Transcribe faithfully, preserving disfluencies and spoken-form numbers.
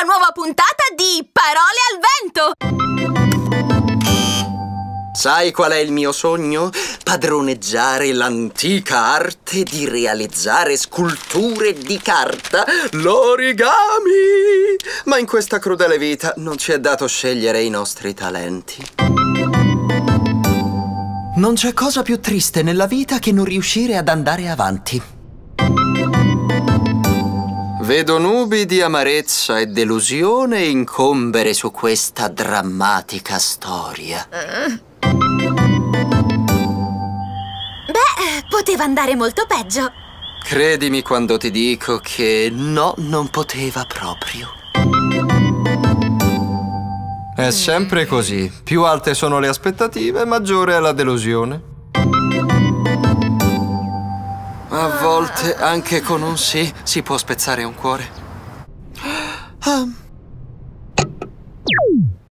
nuova puntata di Parole al Vento! Sai qual è il mio sogno? Padroneggiare l'antica arte di realizzare sculture di carta, l'origami! Ma in questa crudele vita non ci è dato scegliere i nostri talenti. Non c'è cosa più triste nella vita che non riuscire ad andare avanti. Vedo nubi di amarezza e delusione incombere su questa drammatica storia. Uh. Beh, poteva andare molto peggio. Credimi quando ti dico che no, non poteva proprio. È sempre così. Più alte sono le aspettative, maggiore è la delusione. A volte, anche con un sì, si può spezzare un cuore. Ah.